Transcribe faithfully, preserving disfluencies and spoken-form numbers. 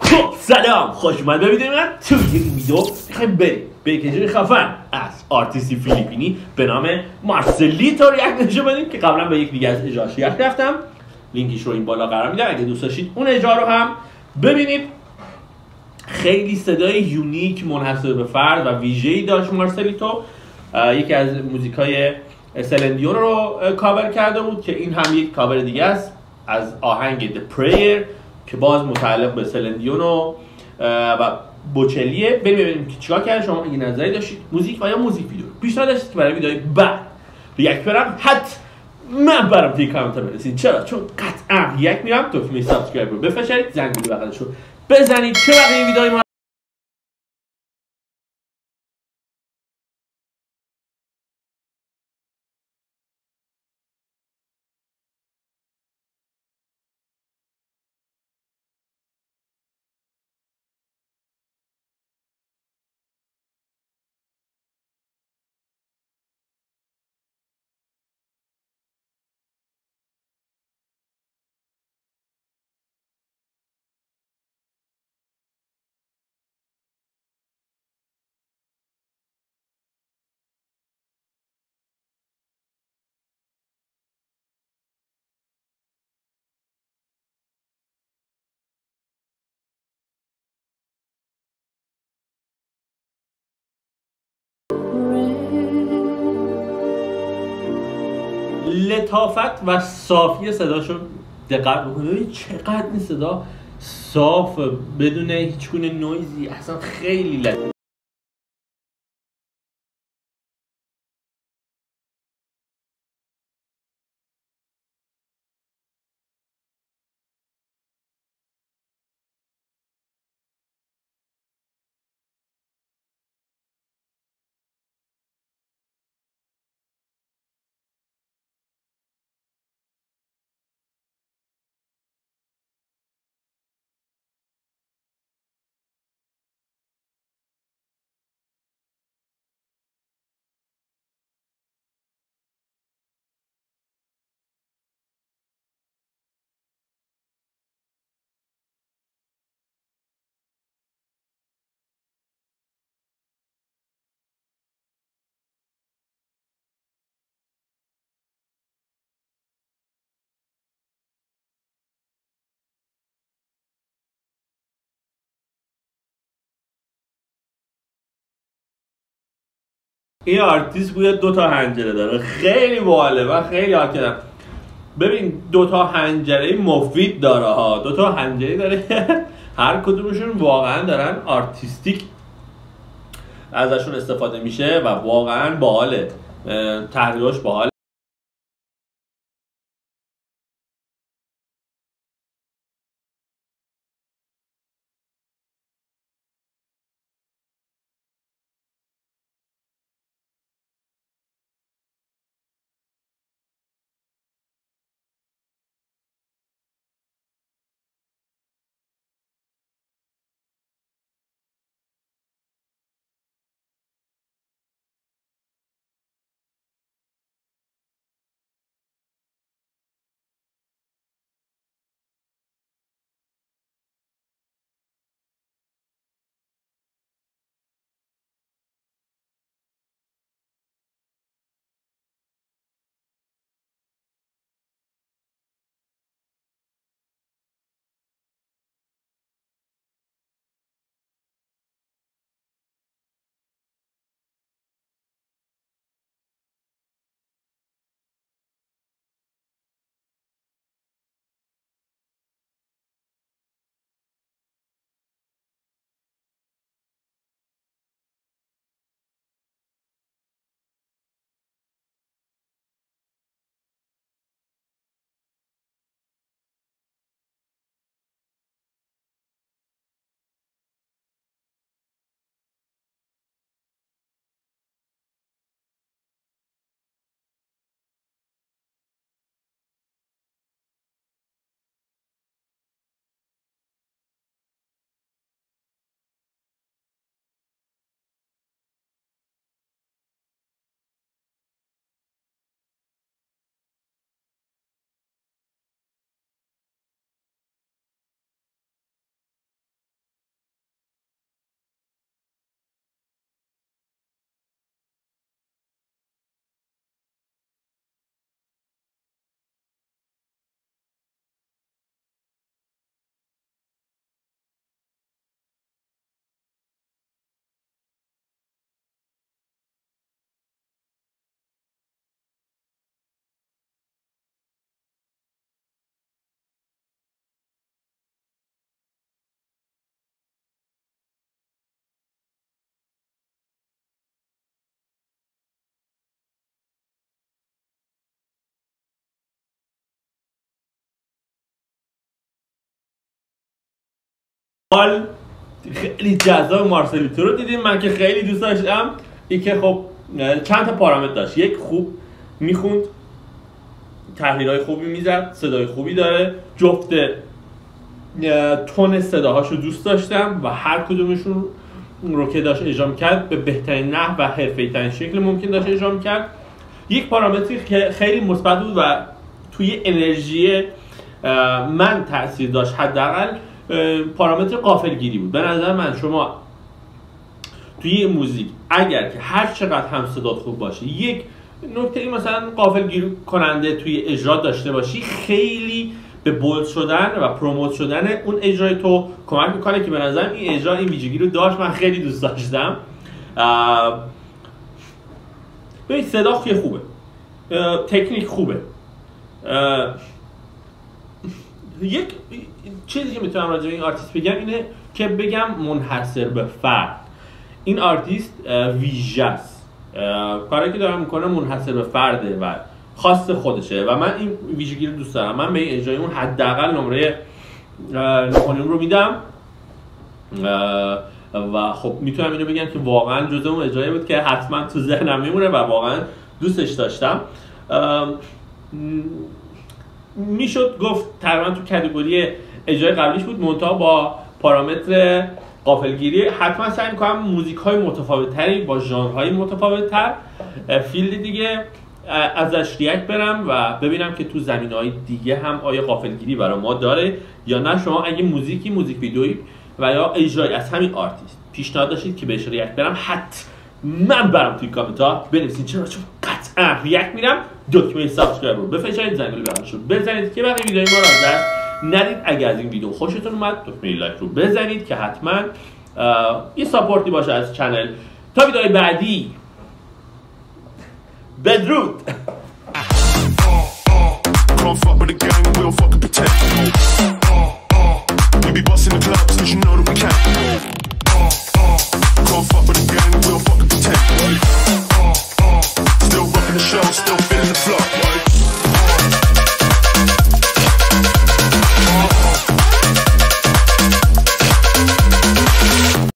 خب سلام، خوش اومد به ویدیو من. تو این ویدیو میخوایم بریم به یک کشور خفن از آرتیستی فیلیپینی به نام مارسلیتو ریاکت نشون بدیم که قبلا به یک دیگه از اجراش ریاکت رفتم. لینکش رو این بالا قرار میدم اگه دوست داشتید اون اجرا رو هم ببینید. خیلی صدای یونیک، منحصر به فرد و ویژه‌ای داشت مارسلیتو. یکی از موزیکای سلین دیون رو کاور کرده بود که این هم یک کاور دیگه است از آهنگ The Prayer که باز متعلق به سلین دیون و بوچلیه. بریم ببینیم که چیکار کرده. شما اگه نظری داشتید موزیک و یا موزیک ویدیو پیشنهاد داشتید که برای ویدیوهای بعد ریاکت برم، حتما برام توی کامنت بنویسید. چرا؟ چون قطعا ریاکت میرم. دکمه سابسکرایب رو بفشارید، زنگوله بغلش رو بزنید که بقیه ویدیوهای ما لطافت و صافی صداشو دقت بکنید. چقدر این صدا صاف بدون هیچ گونه نویزی، اصلا خیلی لطیف. این آرتیست بوی دو تا حنجره داره، خیلی باحاله و خیلی حال کردم. ببین دو تا حنجره مفید داره ها، دو تا حنجره داره هر کدومشون واقعا دارن آرتیستیک ازشون استفاده میشه و واقعا باحاله، تحریراش باحاله. حال خیلی جذاب مارسلیتو رو دیدیم. من که خیلی دوست داشتم. این که خب چند تا پارامتر داشت. یک، خوب میخوند، تحلیل‌های خوبی میزد، صدای خوبی داره، جفت تون صداهاشو دوست داشتم و هر کدومشون رو که داشت اجرا می‌کرد به بهترین نحو و حرفه‌ای‌ترین شکل ممکن داشت اجرا می‌کرد. یک پارامتری که خیلی مثبت بود و توی انرژی من تاثیر داشت، حداقل پارامتر غافلگیری بود. به نظر من شما توی موزیک اگر که هر چقدر هم صدات خوب باشه، یک نکته ای مثلا غافلگیر کننده توی اجرا داشته باشی، خیلی به بولد شدن و پروموت شدن اون اجرای تو کمک میکنه که به نظرم این اجرا این ویژگی رو داشت. من خیلی دوست داشتم. ببین صدا خوبه، تکنیک خوبه. یک چیزی که میتونم راجع به این آرتیست بگم اینه که بگم منحصر به فرد. این آرتیست ویژه است. کاری که دارم میکنه منحصر به فرده و خاص خودشه و من این ویژگی رو دوست دارم. من به این اجرای اون حداقل نمره نهانیم رو میدم و خب میتونم اینو بگم که واقعا جزء اون اجرایی بود که حتما تو ذهنم میمونه و واقعا دوستش داشتم. میشد گفت تقریبا تو کاتگوری اجرای قبلیش بود، منتها با پارامتر غافلگیری. حتما سعی میکنم موزیک های متفاوت تری با ژانرهای متفاوت تر فیلد دیگه ازش ریاکت برم و ببینم که تو زمینهای دیگه هم آیا غافلگیری برای ما داره یا نه. شما اگه موزیکی، موزیک ویدئویی و یا اجرایی از همین آرتیست پیشنهاد داشتید که بهش ریاکت برم، حتما برام توی کامنت ها بنویسید، چرا؟ چون قطعا ریاکت میرم. دکمه سابسکرایب رو بفرستید، زنگوله بغلش رو بزنید که بقیه ویدیوهای ما رو از دست ندید. اگر از این ویدیو خوشتون اومد دکمه لایک رو بزنید که حتما یه ساپورتی باشه از چنل. تا ویدیوهای بعدی، بدرود. Still rocking the show, still feeling the flow.